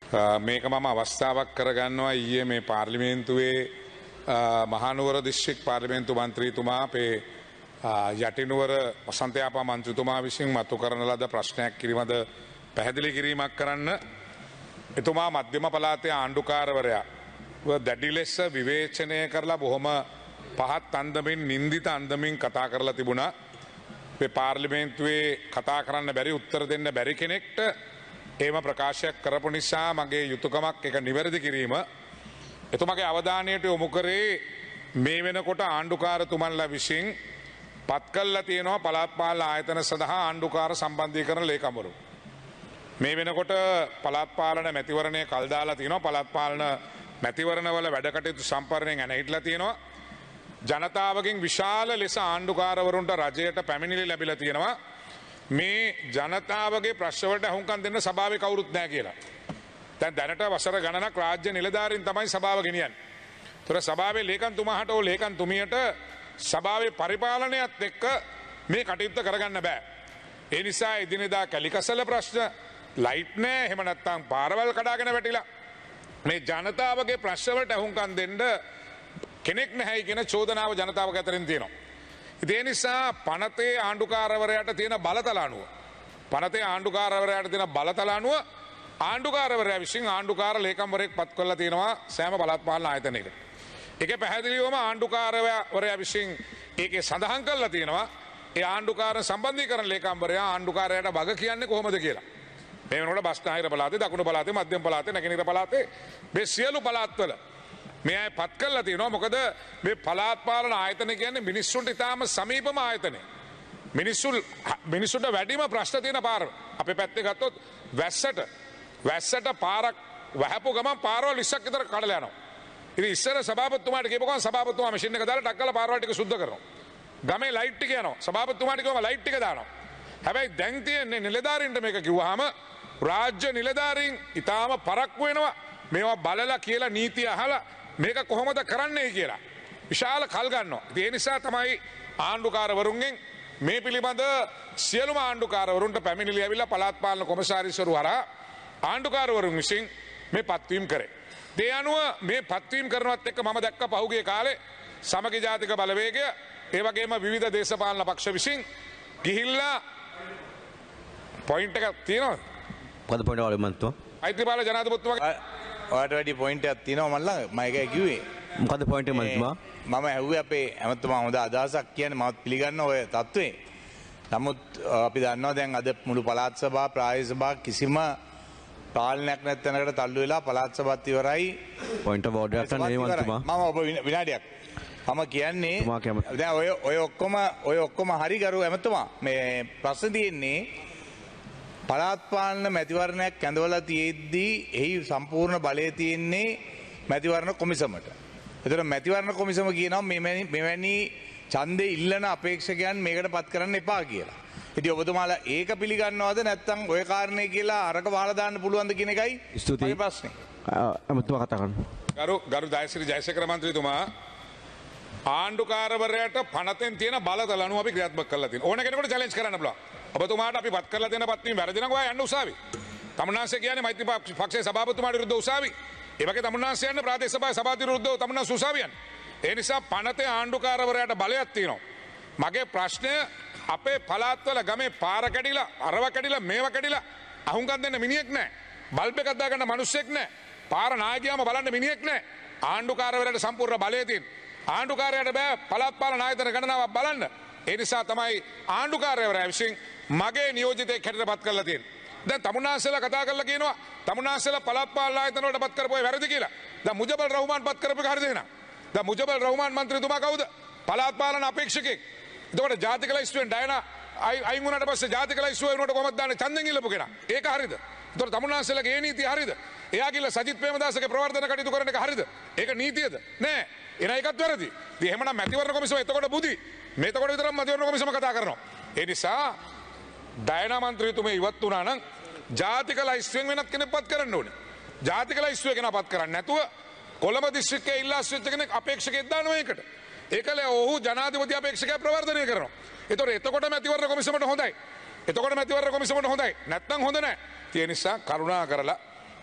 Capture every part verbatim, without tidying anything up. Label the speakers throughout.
Speaker 1: මේක මම අවස්ථාවක් කරගන්නවා ඊයේ මේ පාර්ලිමේන්තුවේ මහනුවර දිස්ත්‍රික් පාර්ලිමේන්තු මන්ත්‍රීතුමා අපේ යටිනුවර වසන්තයාපා මන්ත්‍රීතුමා විසින් මතු කරන ලද ප්‍රශ්නයක් කිරීමද පැහැදිලි කිරීමක් කරන්න එතුමා මධ්‍යම පළාතේ ආණ්ඩුකාරවරයා දැඩි ලෙස විවේචනය කරලා බොහොම පහත් අන්දමින් නින්දිත අන්දමින් කතා කරලා තිබුණා මේ පාර්ලිමේන්තුවේ කතා කරන්න බැරි උත්තර දෙන්න බැරි කෙනෙක්ට ඒම ප්‍රකාශයක් කරපු නිසා මගේ යුතුයකමක් එක නිවැරදි කිරීම එතුමාගේ අවධානයට යොමු කරේ මේ වෙනකොට ආණ්ඩුකාරතුමන්ලා විසින් පත් කළා තියෙනවා පළාත් පාලන ආයතන සඳහා ආණ්ඩුකාර සම්බන්ධීකරණ ලේකම්වරු මේ වෙනකොට පළාත් පාලන මැතිවරණය කල් දාලා තියෙනවා පළාත් පාලන මැතිවරණවල වැඩ කටයුතු සම්පූර්ණයෙන් ඇනහිටලා තියෙනවා ජනතාවගෙන් විශාල ලෙස ආණ්ඩුකාරවරුන්ට රජයට පැමිණිලි ලැබිලා තියෙනවා මේ ජනතාවගේ ප්‍රශ්නවලට අහුම්කම් දෙන්න සභාවේ කවුරුත් නැහැ කියලා. දැන් දැනට වසර ගණනක් රාජ්‍ය නිලධාරීන් තමයි සභාව ගෙනියන්නේ. ඒතර සභාවේ ලේකම්තුමාට ඕ ලේකම්තුමියට සභාවේ පරිපාලනයත් එක්ක මේ කටයුත්ත කරගන්න බෑ. ඒ නිසා එදිනෙදා කැලිකසල ප්‍රශ්න ලයිට් නැහැ එහෙම නැත්නම් පාරවල් කඩාගෙන වැටිලා මේ ජනතාවගේ ප්‍රශ්නවලට අහුම්කම් දෙන්න කෙනෙක් නැහැයි කියන චෝදනාව ජනතාවක අතරින් තියෙනවා. ඒ නිසා පනතේ ආණ්ඩුකාරවරයාට තියෙන බලතල අනුව පනතේ ආණ්ඩුකාරවරයාට තියෙන බලතල අනුව ආණ්ඩුකාරවරයා විසින් ආණ්ඩුකාර ලේකම්වරයෙක් පත් කරලා තියෙනවා සෑම පළාත් පාලන ආයතනයකට. ඒකේ පැහැදිලිවම ආණ්ඩුකාරවරයා විසින් ඒකේ සඳහන් කරලා තියෙනවා ඒ ආණ්ඩුකාර සම්බන්ධීකරණ ලේකම්වරයා ආණ්ඩුකාරයාට වග කියන්නේ කොහොමද කියලා. මේ වෙනකොට බස්නාහිර පළාතේ, දකුණු පළාතේ, මධ්‍යම පළාතේ, නැගෙනහිර පළාතේ මේ සියලු පළාත්වල මේ අය පත් කරලා තියෙනවා මොකද මේ පළාත් පාලන ආයතන කියන්නේ මිනිස්සුන්ට ඉතාම සමීපම ආයතනය. මිනිස්සු මිනිස්සුන්ට වැඩිම ප්‍රශ්න තියෙන පාර. අපේ පැත්තේ ගත්තොත් වැස්සට වැස්සට පාරක් වහපු ගමන් පාරවල් ඉස්සක් විතර කඩලා යනවා. ඉතින් ඉස්සර සභාපතිතුමාට කියපු ගමන් සභාපතිතුමා මැෂින් එක දාලා ටක් කරලා පාරවල් ටික සුද්ධ කරනවා. ගමේ ලයිට් ටික යනවා. සභාපතිතුමාට කිව්වම ලයිට් ටික දානවා. හැබැයි දැන් තියෙන්නේ නිලධාරීන්ට මේක කිව්වහම රාජ්‍ය නිලධාරීන් ඉතාම පරක්කු වෙනවා. මේවා බලලා කියලා නීතිය අහලා මේක කොහොමද කරන්නේ කියලා විශාල කල් ගන්නවා. ඒ නිසා තමයි ආණ්ඩුකාරවරුන්ගෙන් මේ පිළිබඳ සියලුම ආණ්ඩුකාරවරුන්ට පැමිණිලි ඇවිල්ලා පළාත් පාලන කොමසාරිස්වරු හරහා ආණ්ඩුකාරවරුන් විසින් මේ පත්වීම් කරේ. ඒ අනුව මේ පත්වීම් කරනවත් එක්ක මම දැක්ක පහුගිය කාලේ සමගි ජාතික බලවේගය ඒ වගේම විවිධ දේශපාලන පක්ෂ විසින් ගිහිල්ලා පොයින්ට් එකක් තියෙනවා.
Speaker 2: මොකද පොයින්ට් එක වලමන්තුමා?
Speaker 1: මෛත්‍රීපාල ජනාධිපතිතුමාගේ
Speaker 3: ඔයාට වැඩි පොයින්ට් එකක් තියෙනවා මම ළඟ මම ඒකයි කිව්වේ.
Speaker 2: මොකද පොයින්ට් එක මන්තුමා?
Speaker 3: මම ඇහුවේ අපේ ඇමතුමා හොඳ අදහසක් කියන්නේ මමත් පිළිගන්න ඔය තත්ත්වේ. නමුත් අපි දන්නවා දැන් අද මුළු පළාත් සභා ප්‍රාදේශ සභා කිසිම පාලනයක් නැත්නම්කට තල්ලු වෙලා පළාත් සභාවත් ඉවරයි.
Speaker 2: පොයින්ට් ඔෆ් ඕඩර් එකක් නෙවෙයි මන්තුමා.
Speaker 3: මම ඔබ විනාඩියක්. මම කියන්නේ දැන් ඔය ඔය ඔක්කොම ඔය ඔක්කොම හරි ගරු ඇමතුමා මේ ප්‍රශ්න තියෙන්නේ පළාත් පාලන මැතිවරණයක් කැඳවලා තියෙද්දී එහි සම්පූර්ණ බලය තියෙන්නේ මැතිවරණ කොමිසමට. ඒතර මැතිවරණ කොමිසම කියනවා මෙවැනි මෙවැනි ඡන්දේ ඉල්ලන අපේක්ෂකයන් මේකට පත් කරන්න එපා කියලා. ඉතින් ඔබතුමාලා ඒක පිළිගන්නවද නැත්නම් ඔය කාරණේ කියලා අරක වහලා දාන්න පුළුවන්ද කියන එකයි
Speaker 2: ස්තුතියි.
Speaker 3: ප්‍රශ්නේ.
Speaker 2: අමතුමා කතා කරන්න.
Speaker 1: ගරු ගරු ජයශ්‍රී ජයසේකර මන්ත්‍රීතුමා ආණ්ඩුකාරවරයාට පනතෙන් තියෙන බලතල අනුව අපි ක්‍රියාත්මක කරලා තියෙනවා. ඕන කෙනෙකුට චැලෙන්ජ් කරන්න පුළුවන්. ඔබතුමාට අපි පත් කරලා දෙන පත්වීම වැරදි නම් ඔයා යන්න උසාවි. තමුන්නාන්සේ කියන්නේ මෛත්‍රී පක්ෂයේ සභාපතිතුමාට විරුද්ධව උසාවි. ඒ වගේ තමුන්නාන්සේ යන්න ප්‍රාදේශ සභාවේ සභාපති විරුද්ධව තමුන්නාන්සේ උසාවි යන්න. ඒ නිසා පනතේ ආණ්ඩුකාරවරයාට බලයක් තියෙනවා. මගේ ප්‍රශ්නය අපේ පළාත්වල ගමේ පාර කැඩිලා අරව කැඩිලා මේව කැඩිලා අහුම්කම් දෙන්න මිනිහෙක් නැහැ. බල්බ් එකක් දාගන්න මිනිස්සෙක් නැහැ. පාර නායකයාම බලන්න මිනිහෙක් නැහැ. ආණ්ඩුකාරවරයාට සම්පූර්ණ බලය තියෙන. ආණ්ඩුකාරයාට බෑ පළාත් පාලන ආයතන ගණනාවක් බලන්න. ඒ නිසා තමයි ආණ්ඩුකාරවරයා විසින් මගේ නියෝජිතයෙක් හැටියට පත් කරලා තියෙන්නේ. දැන් තමුන්නාන්සේලා කතා කරලා කියනවා තමුන්නාන්සේලා පළාත් පාලන ආයතන වලට පත් කරපුවා වැරදි කියලා. දැන් මුජබල් රහ්මාන් පත් කරපු එක හරිද එහෙනම්? දැන් මුජබල් රහ්මාන් මන්ත්‍රීතුමා කවුද? පළාත් පාලන අපේක්ෂකෙක්. එතකොට ජාතික ලයිස්තුවෙන් ඩයනා අයින් වුණාට පස්සේ ජාතික ලයිස්තුව වෙනකොට කොහොමද දාන්නේ ඡන්දෙන් ඉල්ලපු කෙනා. ඒක හරිද? එතකොට තමුන්නාන්සේලාගේ ඒ නීතිය හරිද? එයා කියලා සජිත් ප්‍රේමදාසගේ ප්‍රවර්ධන කටයුතු කරන එක හරිද? ඒක නීතියද? නෑ. එන එකත් වැරදි. ඉතින් එහෙමනම් මැතිවරණ කොමිසම එතකොට බුදි. මේතකොට විතරක් මැතිවරණ කොමිසම කතා කරනවා. ඒ නිසා ඩයනා මන්ත්‍රීතුමා ඉවත් වුණා නම් ජාතික ලයිස්තුවෙන් වෙනත් කෙනෙක් පත් කරන්න ඕනේ. ජාතික ලයිස්තුවේ කෙනා පත් කරන්නේ නැතුව කොළඹ දිස්ත්‍රික්කයේ ඉල්ලා සිටින කෙනෙක් අපේක්ෂකෙක් දානවා ඒකට. ඒකල ඔහු ජනාධිපති අපේක්ෂකයා ප්‍රවර්ධනය කරනවා. ඒතකොට එතකොට මැතිවරණ කොමිසමට හොඳයි. එතකොට මැතිවරණ කොමිසමට හොඳයි. නැත්නම් හොඳ නැහැ. ඒ නිසා කරුණා කරලා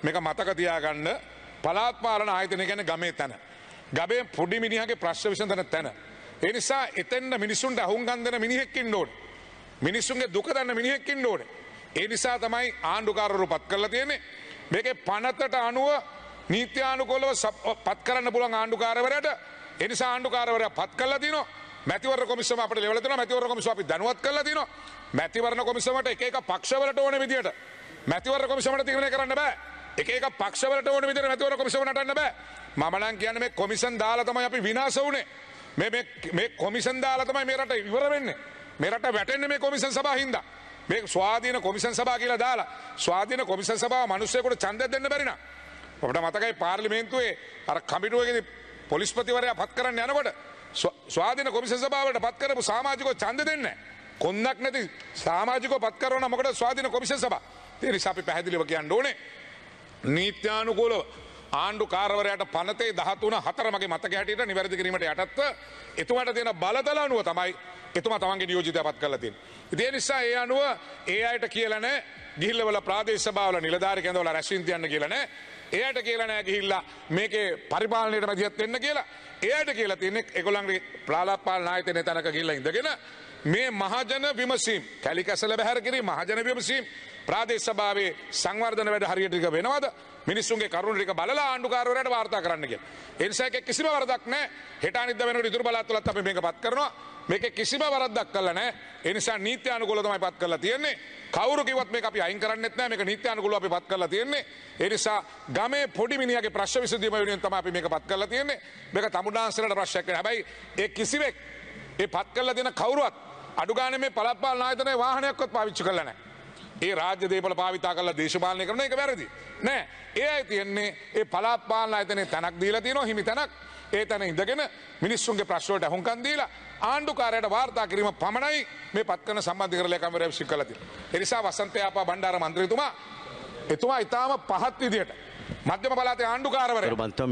Speaker 1: මේක මතක තියාගන්න පළාත් පාලන ආයතනය කියන්නේ ගමේ තැන. ගමේ පොඩි මිනිහගේ ප්‍රශ්න විසඳන තැන. ඒ නිසා එතෙන්ද මිනිසුන්ට අහුම්කම් දෙන මිනිහෙක් ඉන්න ඕනේ. මිනිසුන්ගේ දුක දන්න මිනිහෙක් ඉන්න ඕනේ. ඒ නිසා තමයි ආණ්ඩුකාරවරු පත් කරලා තියෙන්නේ. මේකේ පනතට අනුව නීත්‍යානුකූලව පත් කරන්න පුළුවන් ආණ්ඩුකාරවරයාට. ඒ නිසා ආණ්ඩුකාරවරයා පත් කරලා තිනවා. මැතිවරණ කොමිසම අපිට ලෙවලා තිනවා. මැතිවරණ කොමිසම අපි දැනුවත් කරලා තිනවා. මැතිවරණ කොමිසමට එක එක පක්ෂවලට ඕන විදියට මැතිවරණ කොමිසමට තීරණය කරන්න බෑ. එක එක පක්ෂවලට ඕන විදියට මැතිවරණ කොමිසම නටන්න බෑ. මම නම් කියන්නේ මේ කොමිසම් දාලා තමයි අපි විනාශ වුනේ. මේ මේ මේ කොමිසම් දාලා තමයි මේ රට ඉවර වෙන්නේ. මේ රට වැටෙන්නේ මේ කොමිසම් සභාව හින්දා. මේ ස්වාධීන කොමිසම් සභාව කියලා දාලා ස්වාධීන කොමිසම් සභාව මිනිස්සුන්ට ඡන්දයක් දෙන්න බැරි නා. අපිට මතකයි පාර්ලිමේන්තුවේ අර කමිටුවේදී පොලිස්පතිවරයා පත් කරන්න යනකොට ස්වාධීන කොමිසම් සභාවට පත් කරපු සමාජිකව ඡන්ද දෙන්නේ නැහැ. කොන්දක් නැති සමාජිකව පත් කරනවා මොකද ස්වාධීන කොමිසම් සභාව. ඒ නිසා අපි පැහැදිලිව කියන්න ඕනේ නීත්‍යානුකූලව ආණ්ඩුකාරවරයාට පනතේ දහතුන හතර මගේ මතක හැටියට නිවැරදි කිරීමට යටත්ව එතුමාට තියෙන බලතල අනුව තමයි එතුමා තමන්ගේ නියෝජිතය පත් කරලා තියෙන්නේ. ඒ නිසා ඒ අනුව ඒ අයට කියලා නැහැ ගිහිල්ලවල ප්‍රාදේශ සභාවල නිලධාරි කැඳවලා රැස්වීම තියන්න කියලා නැහැ. ඒ අයට කියලා නැහැ ගිහිල්ලා මේකේ පරිපාලනයට මැදිහත් වෙන්න කියලා. ඒ අයට කියලා තියෙන්නේ ඒගොල්ලන්ගේ පළාත් පාලන ආයතනයේ තැනක ගිහිල්ලා ඉඳගෙන මේ මහජන විමසීම් කැලිකැසල බැහැර කිරීම මහජන විමසීම් ප්‍රාදේශ සභාවේ සංවර්ධන වැඩ හරියට ටික වෙනවද මිනිස්සුන්ගේ කරුණු ටික බලලා ආණ්ඩුකාරවරයාට වාර්තා කරන්න කියලා. ඒ නිසා ඒක කිසිම වරදක් නැහැ. හෙට අනිද්දා වෙනකොට ඉතුරු බලාත්වලත් අපි මේක පත් කරනවා. මේකේ කිසිම වරදක් කළා නැහැ. ඒ නිසා නීත්‍යානුකූලව තමයි පත් කරලා තියෙන්නේ. කවුරු කිව්වත් මේක අපි අයින් කරන්නෙත් නැහැ. මේක නීත්‍යානුකූලව අපි පත් කරලා තියෙන්නේ. ඒ නිසා ගමේ පොඩි මිනිහාගේ ප්‍රශ්න විසඳීම වෙනුවෙන් තමයි අපි මේක පත් කරලා තියෙන්නේ. මේක තමුන්නාන්සලට ප්‍රශ්නයක් නෙවෙයි. හැබැයි ඒ කිසිවෙක් ඒ පත් කරලා දෙන කවුරුවත් අඩු ගානේ මේ පළාත් පාලන ආයතනයේ වාහනයක්වත් පාවිච්චි කරලා නැහැ. ඒ රාජ්‍ය දේපල භාවිතා කරලා දේශපාලනය කරන එක වැරදි නෑ. ඒ අය තියන්නේ ඒ පළාත් පාලන ආයතනයේ තැනක් දීලා තියෙනවා හිමි තැනක්. ඒ තැන ඉඳගෙන මිනිස්සුන්ගේ ප්‍රශ්න වලට අහුම්කම් දීලා ආණ්ඩුකාරයට වාර්තා කිරීම පමණයි මේ පත් කරන සම්බන්ධීකරණ ලේකම්වරයා විශ්ව කළා තියෙන්නේ. ඒ නිසා වසන්ත යාපා බණ්ඩාර මන්ත්‍රීතුමා එතුමා ඊටාම පහත් විදියට මධ්‍යම පළාතේ ආණ්ඩුකාරවරයා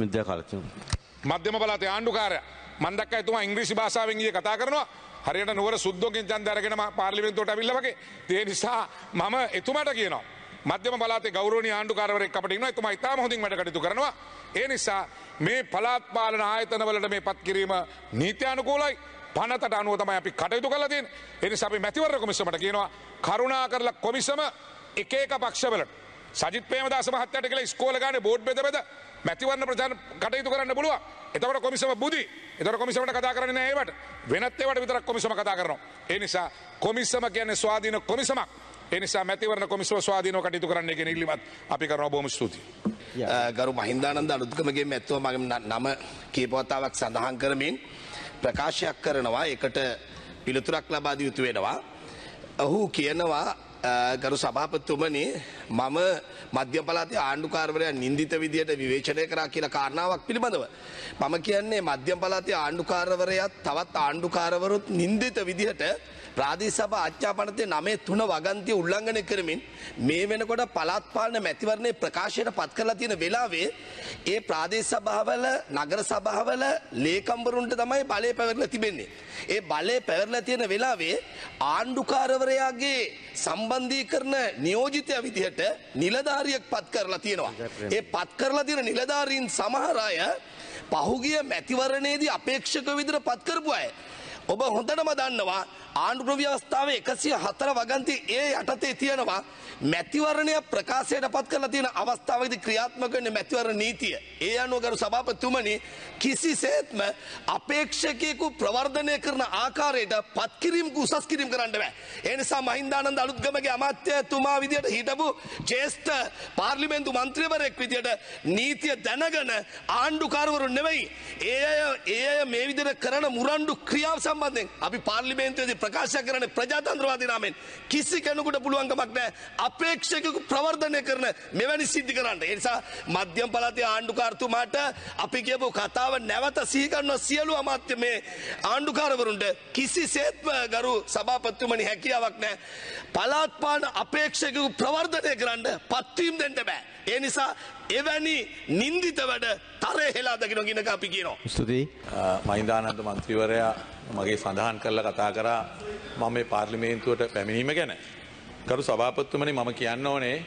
Speaker 1: මධ්‍යම පළාතේ ආණ්ඩුකාරයා මම දැක්කා එතුමා ඉංග්‍රීසි භාෂාවෙන් ඊයේ කතා කරනවා. හරියට නුවර සුද්දෝගෙන් ඡන්ද අරගෙන පාර්ලිමේන්තුවට අවිල්ලා වගේ. ඒ නිසා මම එතුමාට කියනවා මධ්‍යම පළාතේ ගෞරවනීය ආණ්ඩුකාරවරයෙක් අපිට ඉන්නවා. එතුමා ඉතාම හොඳින් වැඩ කටයුතු කරනවා. ඒ නිසා මේ පළාත් පාලන ආයතන වලට මේ පත් කිරීම නීත්‍යානුකූලයි. පනතට අනුව තමයි අපි කටයුතු කරලා තියෙන්නේ. ඒ නිසා අපි මැතිවරණ කොමිසමට කියනවා කරුණාකරලා කොමිසම එක එක පක්ෂවලට සජිත් ප්‍රේමදාස මහත්තයාට කියලා ඉස්කෝලේ ගානේ බෝඩ් බෙද බෙද මැතිවරණ ප්‍රචාර කටයුතු කරන්න පුළුවන්. එතකොට කොමිසම බුදි. එතකොට කොමිසමට කතා කරන්නේ නැහැ ඒවට. වෙනත් ඒවට විතරක් කොමිසම කතා කරනවා. ඒ නිසා කොමිසම කියන්නේ ස්වාධීන කොමිසමක්. ඒ නිසා මැතිවරණ කොමිසම ස්වාධීනව කටයුතු කරන්න කියන ඉල්ලීමත් අපි කරනවා. බොහොම ස්තුතියි.
Speaker 4: ගරු මහින්දානන්ද අලුත්ගමගේ මැතිතුමා මගේ නම කීප වතාවක් සඳහන් කරමින් ප්‍රකාශයක් කරනවා. ඒකට පිළිතුරක් ලබා දී යුතු වෙනවා. ඔහු කියනවා ගරු සභාපතිතුමනි මම මධ්‍යම පළාතේ ආණ්ඩුකාරවරයා නින්දිත විදියට විවේචනය කරා කියලා කාරණාවක් පිළිබඳව මම කියන්නේ මධ්‍යම පළාතේ ආණ්ඩුකාරවරයාත් තවත් ආණ්ඩුකාරවරුත් නින්දිත විදියට ප්‍රාදේශ සභා ආච්ඡාපනතේ නවය තුන වගන්තිය උල්ලංඝනය කරමින් මේ වෙනකොට පළාත් පාලන මැතිවරණයේ ප්‍රකාශයට පත් කරලා තියෙන වෙලාවේ ඒ ප්‍රාදේශ සභාවල නගර සභාවල ලේකම්වරුන්ට තමයි බලය පැවරලා තිබෙන්නේ. ඒ බලය පැවරලා තියෙන වෙලාවේ ආණ්ඩුකාරවරයාගේ සම්බන්ධීකරණ නියෝජිතය විදිහට නිලධාරියෙක් පත් කරලා තියෙනවා. ඒ පත් කරලා තියෙන නිලධාරීන් සමහර අය පහුගිය මැතිවරණයේදී අපේක්ෂක විදිහට පත් කරපු අය. ඔබ හොඳටම දන්නවා ආණ්ඩු ව්‍යවස්ථාවේ එකසිය හතර වගන්ති ඒ යටතේ තියෙනවා මැතිවරණය ප්‍රකාශයට පත් කරලා තියෙන අවස්ථාවේදී ක්‍රියාත්මක වෙන මැතිවරණ නීතිය. ඒ අනුව ගරු සභාපතිතුමනි කිසිසේත්ම අපේක්ෂකයෙකු ප්‍රවර්ධනය කරන ආකාරයට පත් කිරීමක උසස් කිරීම කරන්න බෑ. ඒ නිසා මහින්දානන්ද අලුත්ගමගේ අමාත්‍යතුමා විදියට හිටපු ජ්‍යෙෂ්ඨ පාර්ලිමේන්තු මන්ත්‍රීවරයෙක් විදියට නීතිය දැනගෙන ආණ්ඩුකාරවරු නෙවෙයි ඒ අය ඒ අය මේ විදියට කරන මුරණ්ඩු ක්‍රියාව සම්බන්ධයෙන් අපි පාර්ලිමේන්තුවේදී ප්‍රකාශ කරන ප්‍රජාතන්ත්‍රවාදී නාමයෙන් කිසි කෙනෙකුට පුළුවන්කමක් නැහැ අපේක්ෂකයෙකු ප්‍රවර්ධනය කරන මෙවැනි සිද්ධි කරන්න. ඒ නිසා මධ්‍යම පළාතේ ආණ්ඩුකාරතුමාට අපි කියපු කතාව නැවත සිහි කරන සියලු අමාත්‍ය මේ ආණ්ඩුකාරවරුන්ට කිසිසේත්ම ගරු සභාපතිතුමනි හැකියාවක් නැහැ. පළාත් පාලන අපේක්ෂකයෙකු ප්‍රවර්ධනය කරන්න පත්වීම් දෙන්න බෑ. ඒ නිසා එවැනි නින්දිත වැඩ තරේ හෙලා දකින්න කිනක අපි කියනවා.
Speaker 2: ස්තුතියි.
Speaker 5: මහින්දානන්ද මන්ත්‍රීවරයා මගේ සඳහන් කරලා කතා කරා මම මේ පාර්ලිමේන්තුවට පැමිණීම ගැන. ගරු සභාපතිතුමනි මම කියන්න ඕනේ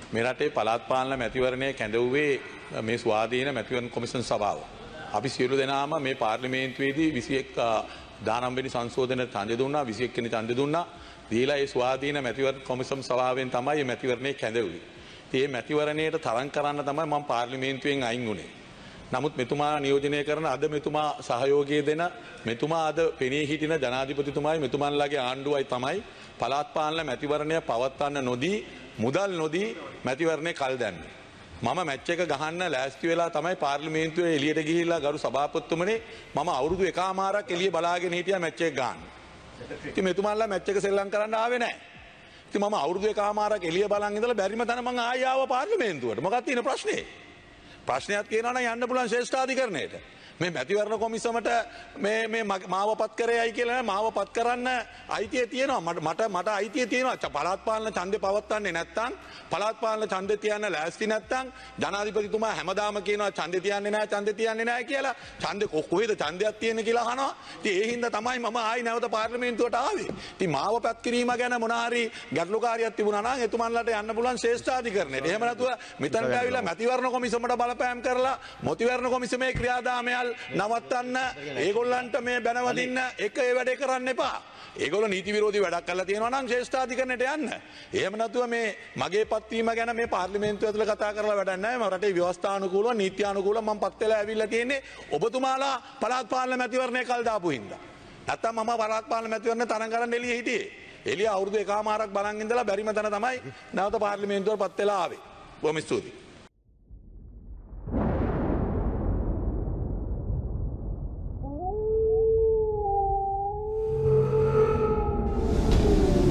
Speaker 5: මේ රටේ පළාත් පාලන මැතිවරණය කැඳවුවේ මේ ස්වාධීන මැතිවරණ කොමිෂන් සභාව. අපි සියලු දෙනාම මේ පාර්ලිමේන්තුවේදී විසිඑක දානම් වෙනි සංශෝධන ඡන්දය දුන්නා, විසිඑක වෙනි ඡන්දය දුන්නා. දීලා ඒ ස්වාධීන මැතිවරණ කොමිෂන් සභාවෙන් තමයි මේ මැතිවරණය කැඳවුවේ. ඉතින් මේ මැතිවරණයට තරම් කරන්න තමයි මම පාර්ලිමේන්තුවෙන් අයින් වුණේ. නමුත් මෙතුමා නියෝජනය කරන අද මෙතුමා සහයෝගය දෙන මෙතුමා අද පෙනී හිටින ජනාධිපතිතුමායි මෙතුමන්ලාගේ ආණ්ඩුවයි තමයි පළාත් පාලන මැතිවරණය පවත්වන්න නොදී මුදල් නොදී මැතිවරණය කල් දැම්මේ. මම මැච් එක ගහන්න ලෑස්ති වෙලා තමයි පාර්ලිමේන්තුවේ එළියට ගිහිල්ලා ගරු සභාපතිතුමනේ මම අවුරුදු එකමාරක් එළිය බලාගෙන හිටියා මැච් එක ගන්න. ඉතින් මෙතුමන්ලා මැච් එක සෙල්ලම් කරන්න ආවේ නැහැ. ඉතින් මම අවුරුදු එකමාරක් එළිය බලන් ඉඳලා බැරිම තැන මං ආයෙ ආවා පාර්ලිමේන්තුවට. මොකක්ද තියෙන ප්‍රශ්නේ? ප්‍රශ්නයක් කියනවා නම් යන්න පුළුවන් ශ්‍රේෂ්ඨාධිකරණයට. මේ මැතිවරණ කොමිසමට මේ මේ මාව පත් කරේයි කියලා මාව පත් කරන්න අයිතිය තියෙනවා. මට මට මට අයිතිය තියෙනවා. පළාත් පාලන ඡන්දේ පවත්වන්නේ නැත්නම් පළාත් පාලන ඡන්දේ තියන්න ලෑස්ති නැත්නම් ජනාධිපතිතුමා හැමදාම කියනවා ඡන්දේ තියන්නේ නැහැ ඡන්දේ තියන්නේ නැහැ කියලා. ඡන්දේ කොහෙද ඡන්දයක් තියෙන්නේ කියලා අහනවා. ඉතින් ඒ හින්දා තමයි මම ආයි නැවත පාර්ලිමේන්තුවට ආවේ. ඉතින් මාව පත් කිරීම ගැන මොන හරි ගැටලුකාරියක් තිබුණා නම් එතුමන්ලට යන්න පුළුවන් ශ්‍රේෂ්ඨාධිකරණයට. එහෙම නැතුව මෙතනට ආවිලා මැතිවරණ කොමිසමට බලපෑම් කරලා මැතිවරණ කොමිසමේ ක්‍රියාදාමයල් නවත්තන්න ඒගොල්ලන්ට මේ බැනවදින්න එක ඒ වැඩේ කරන්න එපා. ඒගොල්ලෝ නීති විරෝධී වැඩක් කරලා තියෙනවා නම් ශ්‍රේෂ්ඨාධිකරණයට යන්න. එහෙම නැතුව මේ මගේ පත්වීම ගැන මේ පාර්ලිමේන්තුව ඇතුළේ කතා කරලා වැඩක් නැහැ. මම රටේ ව්‍යවස්ථානුකූලව නීත්‍යානුකූලව මම පත් වෙලා ඇවිල්ලා තියෙන්නේ ඔබතුමාලා පළාත් පාලන මැතිවරණය කල් දාපු හින්දා. නැත්තම් මම පළාත් පාලන මැතිවරණ තරඟ කරන්න එළියේ හිටියේ. එළිය අවුරුදු එකමාරක් බලන් ඉඳලා බැරිම තැන තමයි නැවත පාර්ලිමේන්තුවට පත් වෙලා ආවේ. බොහොම ස්තුතියි.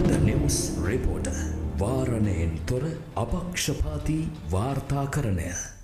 Speaker 6: රිපෝටර් වාරණයෙන් තොර අපක්ෂපාතී වාර්තාකරණය